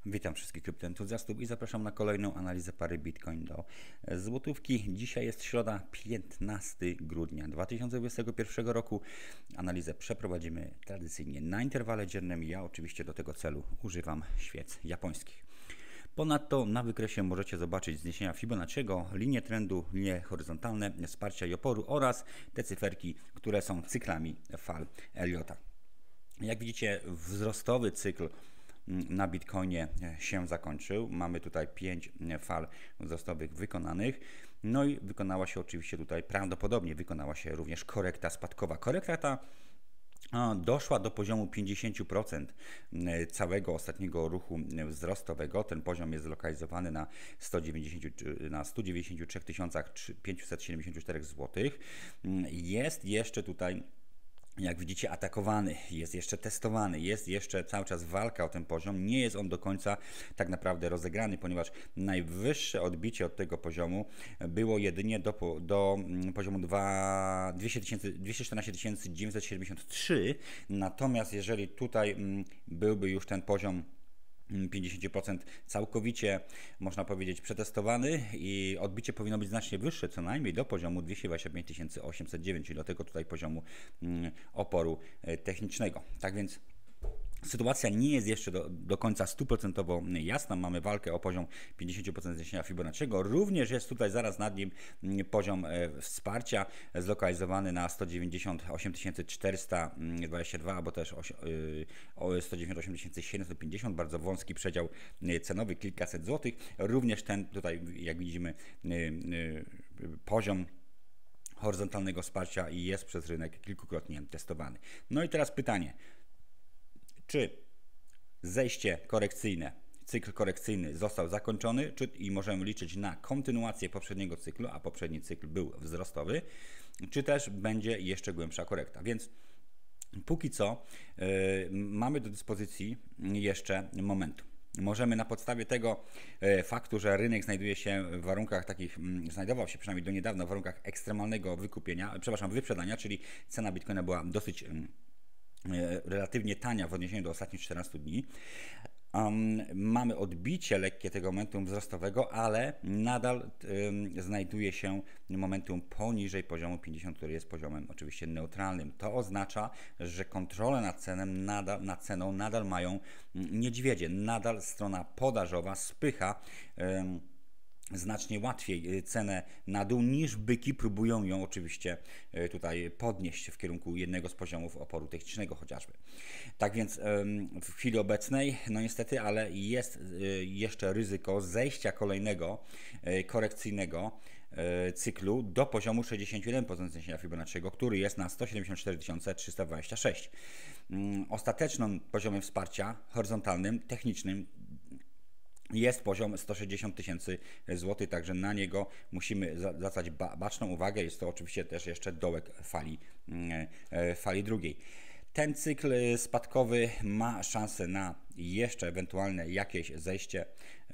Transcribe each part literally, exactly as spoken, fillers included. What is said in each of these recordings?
Witam wszystkich kryptoentuzjastów i zapraszam na kolejną analizę pary Bitcoin do złotówki. Dzisiaj jest środa, piętnastego grudnia dwa tysiące dwudziestego pierwszego roku. Analizę przeprowadzimy tradycyjnie na interwale dziennym. Ja oczywiście do tego celu używam świec japońskich. Ponadto na wykresie możecie zobaczyć zniesienia Fibonacciego, linie trendu, linie horyzontalne, wsparcia i oporu oraz te cyferki, które są cyklami fal Elliota. Jak widzicie, wzrostowy cykl na Bitcoinie się zakończył. Mamy tutaj pięć fal wzrostowych wykonanych. No i wykonała się oczywiście tutaj, prawdopodobnie wykonała się również korekta spadkowa. Korekta ta doszła do poziomu pięćdziesiąt procent całego ostatniego ruchu wzrostowego. Ten poziom jest zlokalizowany na sto dziewięćdziesiąt, na sto dziewięćdziesiąt trzy tysiące pięćset siedemdziesiąt cztery złotych. Jest jeszcze tutaj, jak widzicie, atakowany, jest jeszcze testowany, jest jeszcze cały czas walka o ten poziom. Nie jest on do końca tak naprawdę rozegrany, ponieważ najwyższe odbicie od tego poziomu było jedynie do, do poziomu dwieście czternaście tysięcy dziewięćset siedemdziesiąt trzy. Natomiast jeżeli tutaj byłby już ten poziom pięćdziesiąt procent całkowicie, można powiedzieć, przetestowany i odbicie powinno być znacznie wyższe, co najmniej do poziomu dwieście dwadzieścia pięć tysięcy osiemset dziewięć, czyli do tego tutaj poziomu oporu technicznego. Tak więc sytuacja nie jest jeszcze do, do końca stuprocentowo jasna. Mamy walkę o poziom pięćdziesiąt procent zniesienia Fibonacciego. Również jest tutaj zaraz nad nim poziom wsparcia zlokalizowany na sto dziewięćdziesiąt osiem tysięcy czterysta dwadzieścia dwa albo też sto dziewięćdziesiąt osiem tysięcy siedemset pięćdziesiąt. Bardzo wąski przedział cenowy, kilkaset złotych. Również ten tutaj, jak widzimy, poziom horyzontalnego wsparcia jest przez rynek kilkukrotnie testowany. No i teraz pytanie. Czy zejście korekcyjne, cykl korekcyjny został zakończony, czy i możemy liczyć na kontynuację poprzedniego cyklu, a poprzedni cykl był wzrostowy, czy też będzie jeszcze głębsza korekta. Więc póki co yy, mamy do dyspozycji jeszcze momentum. Możemy na podstawie tego e, faktu, że rynek znajduje się w warunkach takich, m, znajdował się przynajmniej do niedawna w warunkach ekstremalnego wykupienia, przepraszam, wyprzedania, czyli cena Bitcoina była dosyć m, relatywnie tania w odniesieniu do ostatnich czternastu dni. Um, mamy odbicie lekkie tego momentum wzrostowego, ale nadal um, znajduje się momentum poniżej poziomu pięćdziesiąt, który jest poziomem oczywiście neutralnym. To oznacza, że kontrolę nad, cenem nadal, nad ceną nadal mają niedźwiedzie. Nadal strona podażowa spycha um, znacznie łatwiej cenę na dół niż byki próbują ją oczywiście tutaj podnieść w kierunku jednego z poziomów oporu technicznego chociażby. Tak więc w chwili obecnej, no niestety, ale jest jeszcze ryzyko zejścia kolejnego korekcyjnego cyklu do poziomu sześćdziesiąt jeden procent zniesienia Fibonacciego, który jest na sto siedemdziesiąt cztery tysiące trzysta dwadzieścia sześć. Ostatecznym poziomem wsparcia horyzontalnym, technicznym jest poziom sto sześćdziesiąt tysięcy złotych, także na niego musimy zwracać baczną uwagę. Jest to oczywiście też jeszcze dołek fali, fali drugiej. Ten cykl spadkowy ma szansę na jeszcze ewentualne jakieś zejście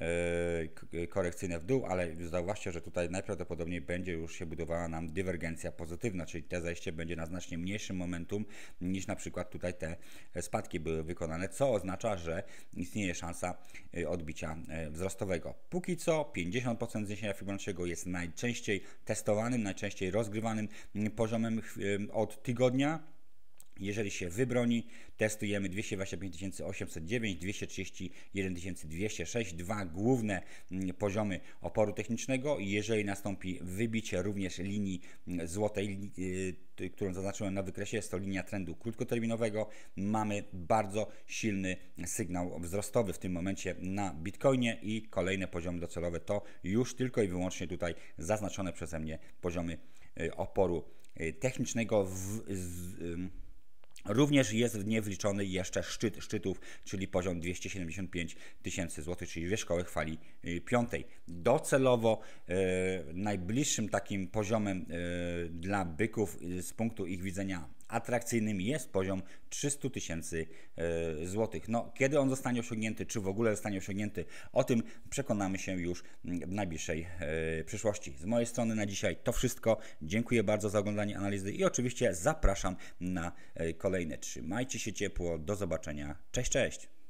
korekcyjne w dół, ale zauważcie, że tutaj najprawdopodobniej będzie już się budowała nam dywergencja pozytywna, czyli te zejście będzie na znacznie mniejszym momentum niż na przykład tutaj te spadki były wykonane, co oznacza, że istnieje szansa odbicia wzrostowego. Póki co pięćdziesiąt procent zniesienia Fibonacciego jest najczęściej testowanym, najczęściej rozgrywanym poziomem od tygodnia. Jeżeli się wybroni, testujemy dwieście dwadzieścia pięć tysięcy osiemset dziewięć, dwieście trzydzieści jeden tysięcy dwieście sześć, dwa główne poziomy oporu technicznego. Jeżeli nastąpi wybicie również linii złotej, którą zaznaczyłem na wykresie, jest to linia trendu krótkoterminowego, mamy bardzo silny sygnał wzrostowy w tym momencie na Bitcoinie i kolejne poziomy docelowe to już tylko i wyłącznie tutaj zaznaczone przeze mnie poziomy oporu technicznego. W, z, Również jest w nie wliczony jeszcze szczyt szczytów, czyli poziom dwieście siedemdziesiąt pięć tysięcy złotych, czyli wierzchołek fali piątej. Docelowo e, najbliższym takim poziomem e, dla byków e, z punktu ich widzenia atrakcyjnym jest poziom trzysta tysięcy złotych. No, kiedy on zostanie osiągnięty, czy w ogóle zostanie osiągnięty, o tym przekonamy się już w najbliższej e, przyszłości. Z mojej strony na dzisiaj to wszystko. Dziękuję bardzo za oglądanie analizy i oczywiście zapraszam na e, kolejne. Trzymajcie się ciepło. Do zobaczenia. Cześć, cześć!